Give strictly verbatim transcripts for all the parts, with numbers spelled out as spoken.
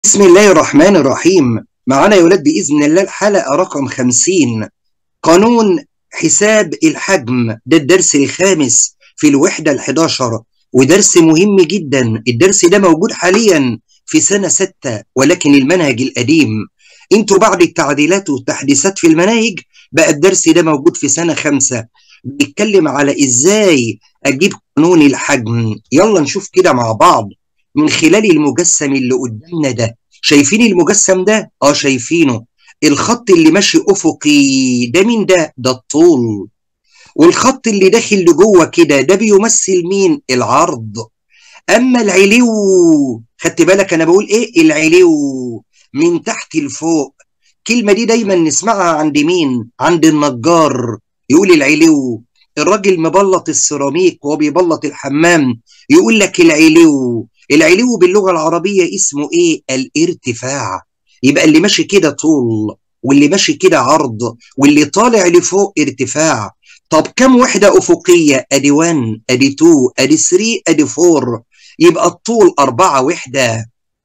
بسم الله الرحمن الرحيم. معانا يا ولاد بإذن الله الحلقة رقم خمسين، قانون حساب الحجم. ده الدرس الخامس في الوحدة الحداشر، ودرس مهم جدا. الدرس ده موجود حاليا في سنة ستة ولكن المنهج القديم. انتوا بعد التعديلات والتحديثات في المناهج بقى الدرس ده موجود في سنة خمسة، بيتكلم على ازاي اجيب قانون الحجم. يلا نشوف كده مع بعض من خلال المجسم اللي قدامنا ده. شايفين المجسم ده؟ اه شايفينه. الخط اللي ماشي افقي ده مين ده؟ ده الطول. والخط اللي داخل لجوه كده ده بيمثل مين؟ العرض. اما العلو، خدت بالك انا بقول ايه؟ العلو من تحت لفوق. الكلمه دي دايما نسمعها عند مين؟ عند النجار. يقول العلو. الراجل مبلط السيراميك وهو بيبلط الحمام يقول لك العلو. العلو باللغه العربيه اسمه ايه؟ الارتفاع. يبقى اللي ماشي كده طول، واللي ماشي كده عرض، واللي طالع لفوق ارتفاع. طب كم وحده افقيه؟ ادي واحد، ادي اتنين، ادي تلاتة، ادي اربعة. يبقى الطول أربعة وحده.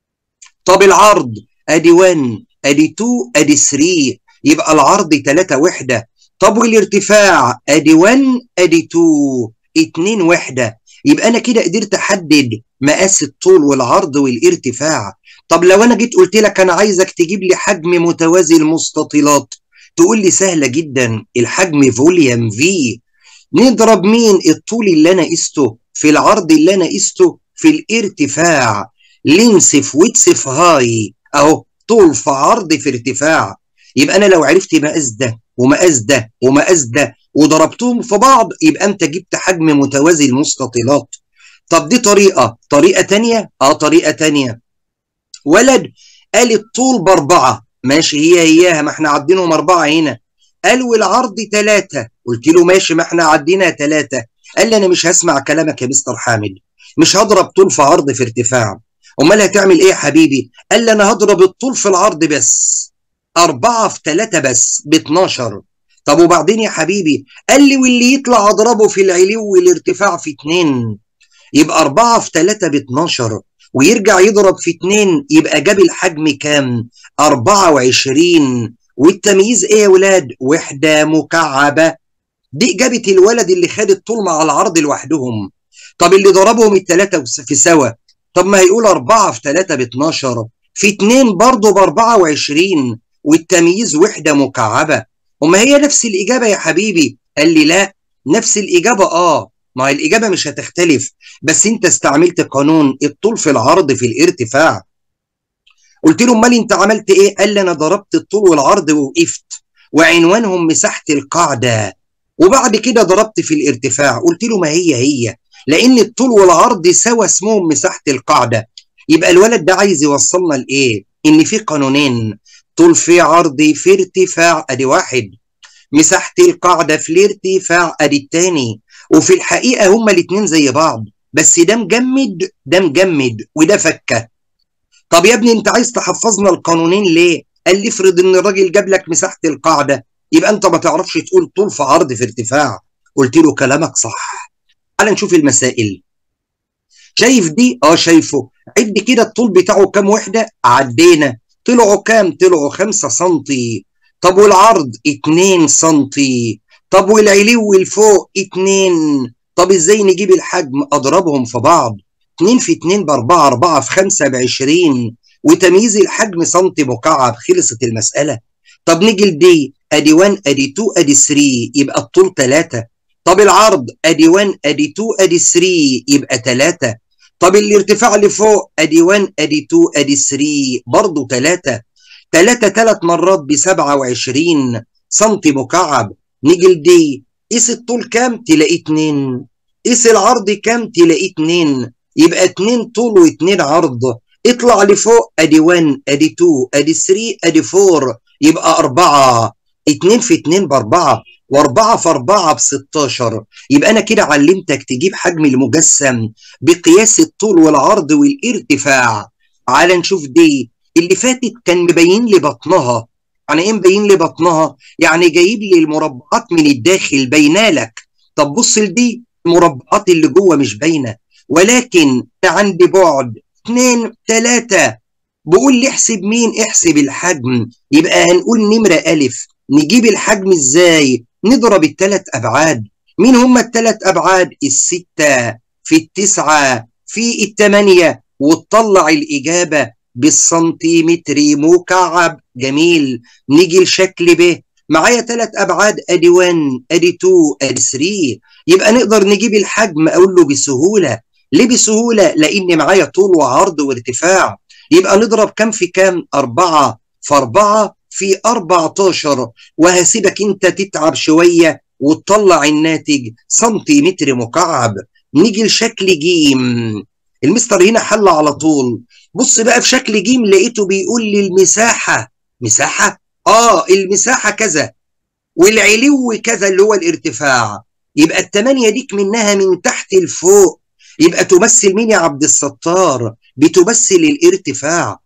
طب العرض ادي واحد، ادي اتنين، ادي تلاتة، يبقى العرض تلاتة وحده. طب والارتفاع ادي واحد، ادي اتنين، اتنين وحده. يبقى انا كده قدرت احدد مقاس الطول والعرض والارتفاع. طب لو انا جيت قلت لك انا عايزك تجيب لي حجم متوازي المستطيلات، تقول لي سهله جدا، الحجم فوليوم في. نضرب مين؟ الطول اللي انا قسته في العرض اللي انا قسته في الارتفاع. لينس في ويتس في هاي، اهو طول في عرض في ارتفاع. يبقى انا لو عرفت مقاس ده ومقاس ده ومقاس ده وضربتهم في بعض يبقى انت جبت حجم متوازي المستطيلات. طب دي طريقه. طريقه تانيه، اه طريقه تانيه. ولد قال الطول باربعه، ماشي، هي هياها، ما احنا عدينهم اربعه هنا. قال والعرض ثلاثه، قلت له ماشي، ما احنا عدينا ثلاثه. قال لي انا مش هسمع كلامك يا مستر حامد، مش هضرب طول في عرض في ارتفاع. امال هتعمل ايه يا حبيبي؟ قال لي انا هضرب الطول في العرض بس. اربعه في ثلاثه بس ب اتناشر. طب وبعدين يا حبيبي؟ قال لي واللي يطلع اضربه في العلو والارتفاع في اتنين. يبقى اربعه في ثلاثه ب اتناشر، ويرجع يضرب في اتنين، يبقى جاب الحجم كام؟ اربعه وعشرين. والتمييز ايه يا ولاد؟ وحده مكعبه. دي اجابه الولد اللي خد الطول مع العرض لوحدهم. طب اللي ضربهم الثلاثه في سوا، طب ما هيقول اربعه في ثلاثه ب اتناشر، في اتنين برضه ب اربعه وعشرين، والتمييز وحده مكعبه. وما هي نفس الاجابه يا حبيبي؟ قال لي لا، نفس الاجابه اه، ما هي الاجابه مش هتختلف، بس انت استعملت قانون الطول في العرض في الارتفاع. قلت له امال انت عملت ايه؟ قال لي انا ضربت الطول والعرض ووقفت، وعنوانهم مساحه القاعده، وبعد كده ضربت في الارتفاع. قلت له ما هي هي، لان الطول والعرض سوا اسمهم مساحه القاعده. يبقى الولد ده عايز يوصلنا لايه؟ ان في قانونين، طول في عرض في ارتفاع ادي واحد، مساحه القاعده في الارتفاع ادي التاني. وفي الحقيقه هما الاتنين زي بعض، بس ده مجمد ده مجمد وده فكه. طب يا ابني انت عايز تحفظنا القانونين ليه؟ قال لي افرض ان الراجل جاب لك مساحه القاعده، يبقى انت ما تعرفش تقول طول في عرض في ارتفاع. قلت له كلامك صح. تعال نشوف المسائل. شايف دي؟ اه شايفه. عد كده الطول بتاعه كام وحده؟ عدينا. طلعوا كام؟ طلعوا خمسة سنتي. طب والعرض اتنين سنتي. طب والعلو والفوق اتنين. طب ازاي نجيب الحجم؟ اضربهم في بعض. اتنين في اتنين ب اربعه، اربعه في خمسه ب عشرين، وتمييز الحجم سنتي مكعب. خلصت المساله. طب نيجي لدي، ادي واحد، ادي اتنين، ادي تلاتة، يبقى الطول تلاتة. طب العرض ادي واحد، ادي اتنين، ادي تلاتة، يبقى تلاتة. طب الارتفاع لفوق ادي واحد، ادي اتنين، ادي تلاتة، برضه تلاتة. تلاتة تلات مرات ب سبعه وعشرين سنتي مكعب. نيجي لدي، قيس الطول كام؟ تلاقيه اتنين. قيس العرض كام؟ تلاقيه اتنين. يبقى اتنين طول واتنين عرض. اطلع لفوق، ادي واحد، ادي اتنين، ادي تلاتة، ادي اربعه، يبقى اربعه. اتنين في اتنين ب اربعه، و4 في اربعه ب ستاشر. يبقى انا كده علمتك تجيب حجم المجسم بقياس الطول والعرض والارتفاع. تعال نشوف دي اللي فاتت، كان مبين لي بطنها. يعني ايه مبين لي بطنها؟ يعني جايب لي المربعات من الداخل باينه لك. طب بص لدي، المربعات اللي جوه مش باينه، ولكن عندي بعد اتنين تلاتة، بقول لي احسب مين؟ احسب الحجم. يبقى هنقول نمرة ألف. نجيب الحجم ازاي؟ نضرب الثلاث أبعاد. مين هما الثلاث أبعاد؟ الستة في التسعة في التمانية، وتطلع الإجابة بالسنتيمتر مكعب. جميل. نيجي لشكل ب. معايا ثلاث أبعاد، أدي واحد أدي اتنين أدي تلاتة. يبقى نقدر نجيب الحجم. أقول له بسهولة. ليه بسهولة؟ لأن معايا طول وعرض وارتفاع. يبقى نضرب كام في كام؟ أربعة في أربعة في أربعتاشر، وهسيبك أنت تتعب شوية وتطلع الناتج سنتيمتر مكعب. نيجي لشكل جيم. المستر هنا حل على طول. بص بقى في شكل جيم، لقيته بيقول لي المساحة. مساحة؟ آه المساحة كذا والعلو كذا اللي هو الارتفاع. يبقى التمانية ديك منها من تحت لفوق، يبقى تمثل مين يا عبد الستار؟ بتمثل الارتفاع.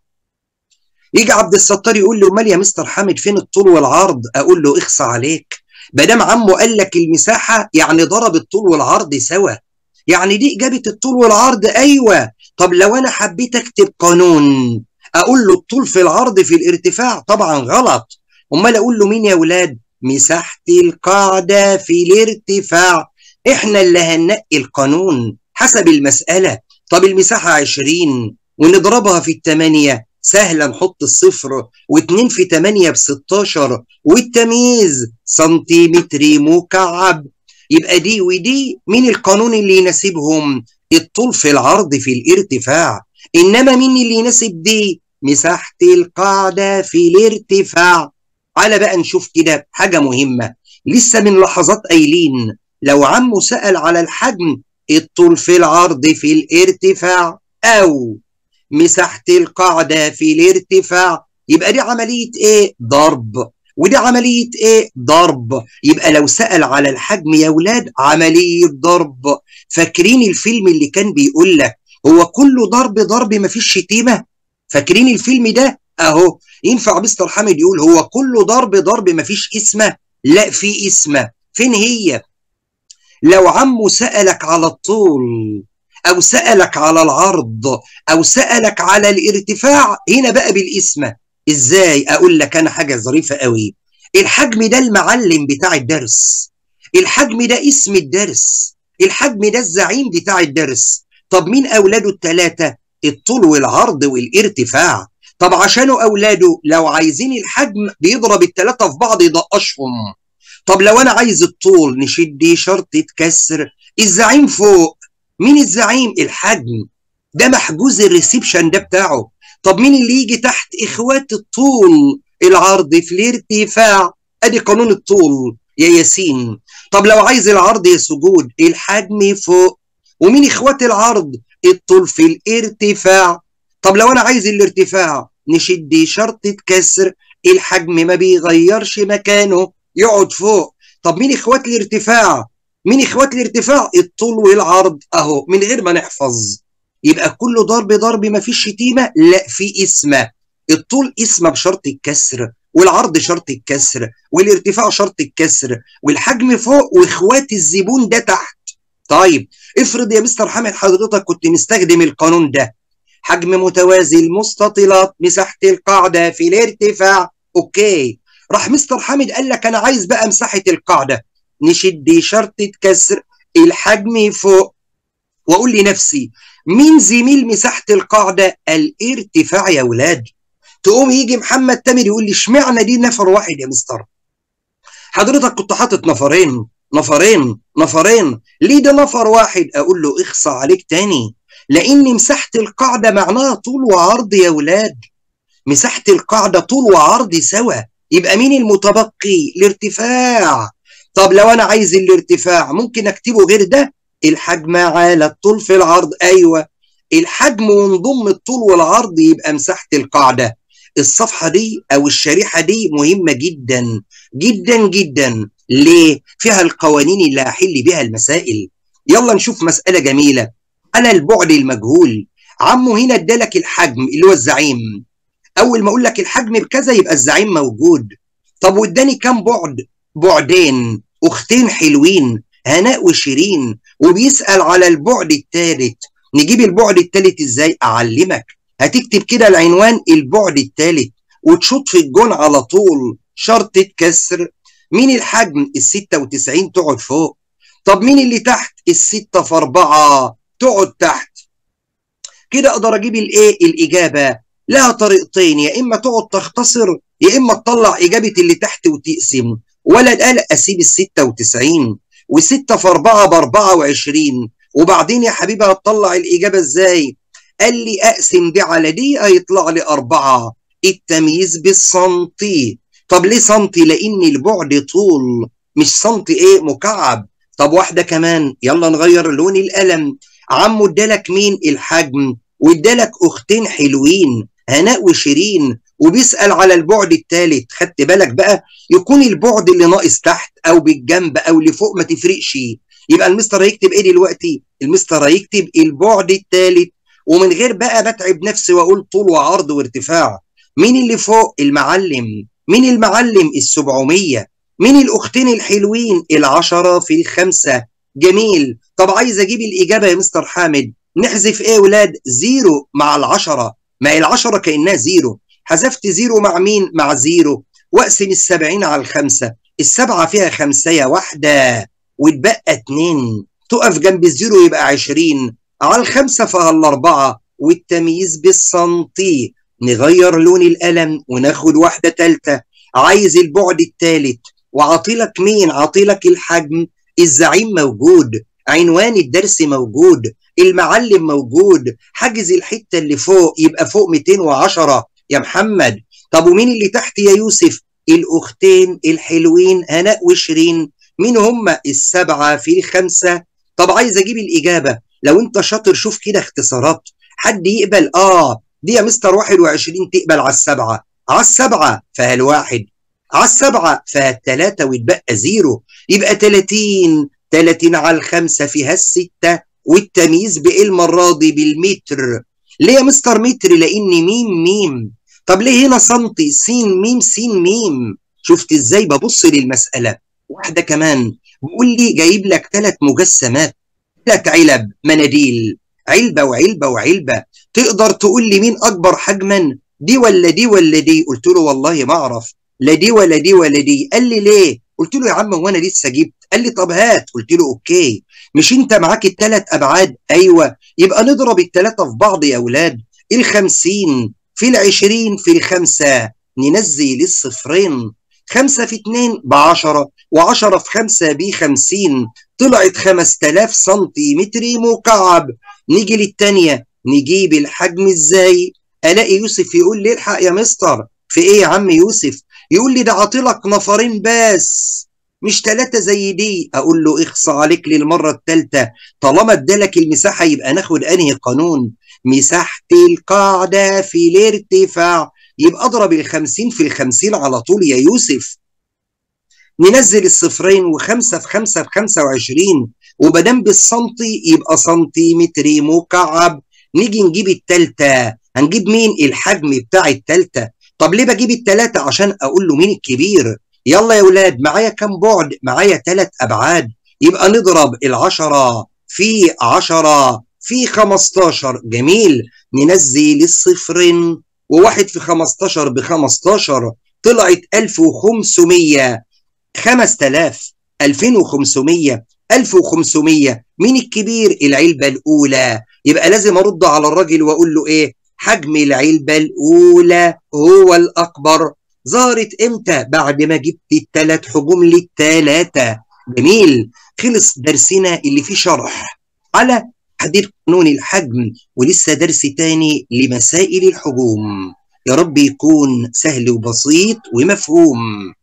يجي عبد الستار يقول له امال يا مستر حامد فين الطول والعرض؟ اقول له اخصى عليك، مادام عمه قال لك المساحه يعني ضرب الطول والعرض سوا، يعني دي اجابه الطول والعرض. ايوه. طب لو انا حبيت اكتب قانون اقول له الطول في العرض في الارتفاع، طبعا غلط. امال اقول له مين يا ولاد؟ مساحه القاعده في الارتفاع. احنا اللي هننقي القانون حسب المساله. طب المساحه عشرين ونضربها في الثمانيه، سهله نحط الصفر، واتنين في تمانية بستاشر، والتمييز سنتيمتر مكعب. يبقى دي ودي مين القانون اللي يناسبهم؟ الطول في العرض في الارتفاع. انما مين اللي يناسب دي؟ مساحة القاعدة في الارتفاع. على بقى نشوف كده حاجة مهمة لسه من لحظات قايلين، لو عمو سأل على الحجم، الطول في العرض في الارتفاع او مساحة القاعدة في الارتفاع، يبقى دي عملية ايه؟ ضرب. ودي عملية ايه؟ ضرب. يبقى لو سأل على الحجم يا ولاد عملية ضرب. فاكرين الفيلم اللي كان بيقول لك هو كله ضرب ضرب مفيش شتيمة؟ فاكرين الفيلم ده؟ اهو ينفع مستر حامد يقول هو كله ضرب ضرب مفيش اسمه؟ لا في اسمه. فين هي؟ لو عمو سألك على الطول او سألك على العرض او سألك على الارتفاع، هنا بقى بالاسم. ازاي؟ اقول لك انا حاجة ظريفة قوي. الحجم ده المعلم بتاع الدرس، الحجم ده اسم الدرس، الحجم ده الزعيم بتاع الدرس. طب مين اولاده الثلاثة؟ الطول والعرض والارتفاع. طب عشانه اولاده لو عايزين الحجم بيضرب الثلاثة في بعض يدقشهم. طب لو انا عايز الطول نشد شرطة كسر، الزعيم فوق. مين الزعيم؟ الحجم ده محجوز الريسبشن ده بتاعه. طب مين اللي يجي تحت؟ اخوات الطول العرض في الارتفاع. ادي قانون الطول يا ياسين. طب لو عايز العرض يا سجود، الحجم فوق. ومين اخوات العرض؟ الطول في الارتفاع. طب لو انا عايز الارتفاع نشد شرطة كسر، الحجم ما بيغيرش مكانه يقعد فوق. طب مين اخوات الارتفاع؟ مين اخوات الارتفاع؟ الطول والعرض اهو من غير ما نحفظ. يبقى كله ضرب ضرب مفيش شتيمه؟ لا في اسمه. الطول اسمه بشرط الكسر، والعرض شرط الكسر، والارتفاع شرط الكسر، والحجم فوق، واخوات الزبون ده تحت. طيب افرض يا مستر حامد حضرتك كنت مستخدم القانون ده، حجم متوازي المستطيلات مساحة القاعدة في الارتفاع. اوكي. راح مستر حامد قال لك انا عايز بقى مساحة القاعدة، نشد شرطة كسر الحجم فوق، واقول لنفسي مين زميل مساحة القاعدة؟ الارتفاع يا ولاد. تقوم يجي محمد تامر يقول لي اشمعنى دي نفر واحد يا مستر؟ حضرتك كنت حاطط نفرين نفرين نفرين، ليه ده نفر واحد؟ اقول له اخصى عليك تاني، لان مساحة القاعدة معناها طول وعرض يا ولاد. مساحة القاعدة طول وعرض سوا، يبقى مين المتبقي؟ الارتفاع. طب لو انا عايز الارتفاع ممكن اكتبه غير ده، الحجم على الطول في العرض. ايوه الحجم ونضم الطول والعرض يبقى مساحة القاعدة. الصفحة دي او الشريحة دي مهمة جدا جدا جدا. ليه؟ فيها القوانين اللي هحل بها المسائل. يلا نشوف مسألة جميلة. انا البعد المجهول، عمو هنا ادالك الحجم اللي هو الزعيم. اول ما اقول لك الحجم بكذا يبقى الزعيم موجود. طب واداني كام بعد؟ بعدين، اختين حلوين هناء وشيرين، وبيسأل على البعد الثالث. نجيب البعد الثالث ازاي؟ اعلمك. هتكتب كده العنوان البعد الثالث وتشوط في الجون على طول شرطة كسر. مين الحجم؟ الستة وتسعين تقعد فوق. طب مين اللي تحت؟ الستة في أربعة تقعد تحت. كده أقدر أجيب الإيه؟ الإجابة. لها طريقتين، يا إما تقعد تختصر يا إما تطلع إجابة اللي تحت وتقسم. ولا القلق، أسيب الستة وتسعين وستة في أربعة بأربعة وعشرين. وبعدين يا حبيبي هتطلع الإجابة إزاي؟ قال لي أقسم دي على دي هيطلع لي أربعة. التمييز بالسنتي. طب ليه سنتي؟ لأن البعد طول مش سنتي إيه مكعب. طب واحدة كمان، يلا نغير لون القلم. عمو ادالك مين؟ الحجم، وادالك أختين حلوين هناء وشيرين، وبيسأل على البعد الثالث. خدت بالك بقى؟ يكون البعد اللي ناقص تحت أو بالجنب أو اللي فوق ما تفرقش. يبقى المستر هيكتب إيه دلوقتي؟ المستر هيكتب البعد الثالث، ومن غير بقى بتعب نفسي وأقول طول وعرض وارتفاع. مين اللي فوق؟ المعلم. مين المعلم؟ السبعمية. مين الأختين الحلوين؟ العشرة في الخمسة. جميل. طب عايز أجيب الإجابة يا مستر حامد. نحذف إيه يا ولاد؟ زيرو مع العشرة. ما هي العشرة كأنها زيرو. حذفت زيرو مع مين؟ مع زيرو. وأقسم السبعين على الخمسة. السبعة فيها خمسية واحدة واتبقى اتنين. تقف جنب الزيرو يبقى عشرين. على الخمسة فيها الأربعة. والتمييز بالسنتي. نغير لون القلم وناخد واحدة تالتة. عايز البعد التالت وعاطيلك مين؟ عاطيلك الحجم. الزعيم موجود، عنوان الدرس موجود، المعلم موجود. حجز الحتة اللي فوق يبقى فوق مئتين وعشرة يا محمد. طب ومين اللي تحت يا يوسف؟ الأختين الحلوين هناء وشيرين. مين هم؟ السبعة في الخمسة. طب عايز أجيب الإجابة. لو أنت شاطر شوف كده اختصارات. حد يقبل؟ آه دي يا مستر واحد وعشرين تقبل على السبعة. على السبعة فيها الواحد، على السبعة فيها التلاتة ويتبقى زيرو. يبقى تلاتين. تلاتين على الخمسة فيها الستة. والتمييز بإيه المرة دي؟ بالمتر. ليه يا مستر متر؟ لأن ميم ميم. طب ليه هنا سنتي؟ سين ميم سين ميم. شفت ازاي ببص للمسألة؟ واحدة كمان بيقول لي جايب لك ثلاث مجسمات، ثلاث علب مناديل، علبة وعلبة وعلبة. تقدر تقول لي مين أكبر حجما؟ دي ولا دي ولا دي؟ قلت له والله ما أعرف، لا دي ولا دي ولا دي. قال لي ليه؟ قلت له يا عم هو أنا لسه جبت؟ قال لي طب هات. قلت له أوكي. مش أنت معاك الثلاث أبعاد؟ أيوه. يبقى نضرب الثلاثة في بعض يا أولاد. الخمسين في العشرين في الخمسة ننزل الصفرين. خمسة في اتنين بعشرة، وعشرة في خمسة بخمسين. طلعت خمس تلاف سنتيمتر مكعب. نيجي للتانية نجيب الحجم ازاي؟ الاقي يوسف يقول لي الحق يا مستر. في ايه يا عم يوسف؟ يقول لي ده عاطلك نفرين بس مش ثلاثة زي دي. اقول له اخصى عليك للمرة الثالثة. طالما ادالك المساحة يبقى ناخد انهي قانون؟ مساحة القاعدة في الارتفاع. يبقى اضرب الخمسين في الخمسين على طول يا يوسف. ننزل الصفرين، وخمسة في خمسة في خمسة وعشرين، وبدام بالسنتي يبقى سنتيمتر مكعب. نيجي نجيب التالتة. هنجيب مين؟ الحجم بتاع التالتة. طب ليه بجيب التلاتة؟ عشان اقول له مين الكبير. يلا يا ولاد معايا كام بعد؟ معايا تلات ابعاد. يبقى نضرب العشرة في عشرة في خمستاشر. جميل. ننزل الصفرين، وواحد في خمستاشر بخمستاشر. طلعت ألف وخمسمية. خمس تلاف، ألفين وخمسمية، ألف وخمسمية. مين الكبير؟ العلبة الأولى. يبقى لازم أرد على الراجل وأقول له إيه؟ حجم العلبة الأولى هو الأكبر. ظهرت إمتى؟ بعد ما جبت التلات حجوم للتلاتة. جميل. خلص درسنا اللي فيه شرح على تحديد قانون الحجم، ولسه درس تاني لمسائل الحجوم. يا رب يكون سهل وبسيط ومفهوم.